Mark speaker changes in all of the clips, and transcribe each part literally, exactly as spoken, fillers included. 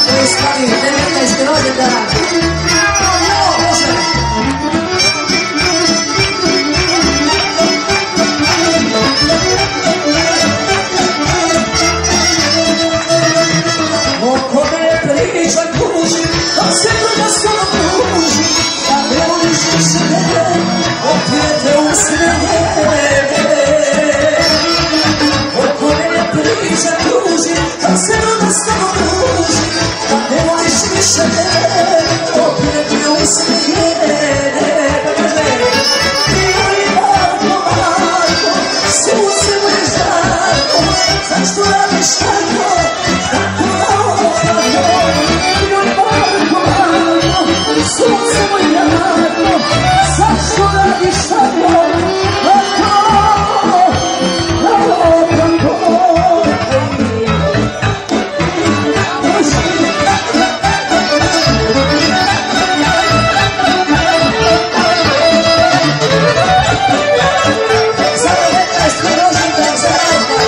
Speaker 1: koji slavi devetnaesti rođendan. Oko me priča kruži, da se druga skoro kruži, da ne voliš više mene, opijete u snege. Oko me priča kruži, da se druga skoro kruži, da ne voliš više mene, opijete u snege. I Marko, Marko, sunce mu je žarko, zašto radiš tako? Sunce moj jarko, zašto radiš tako? Tako, tako, tako. Za devetnaesti rođendan zajedno.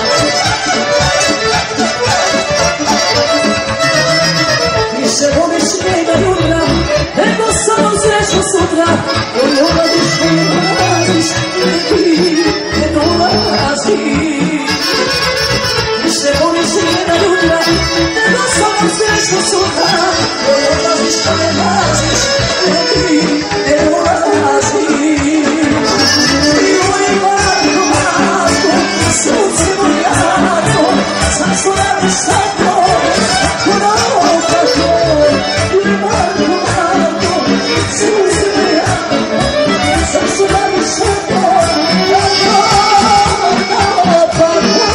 Speaker 1: Više voliš njega jutra, nego samo sreću sutra, u ljubaviš i dolaziš, ti ne dolaziš. Više voliš njega jutra, nego samo sreću sutra, u ljubaviš i ne dolaziš, ti ne dolaziš. Joj, Marko, Marko, sunce moj jarko, zašto radiš tako, tako rao, tako. Joj, Marko, Marko, sunce moj jarko, zašto radiš tako, tako, tako, tako.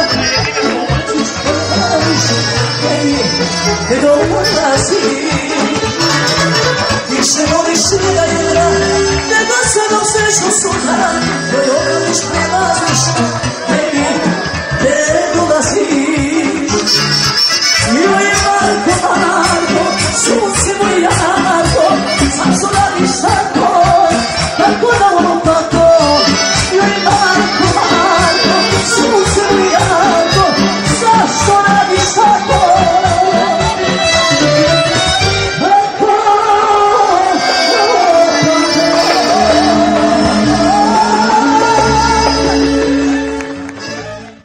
Speaker 1: Che non vuoi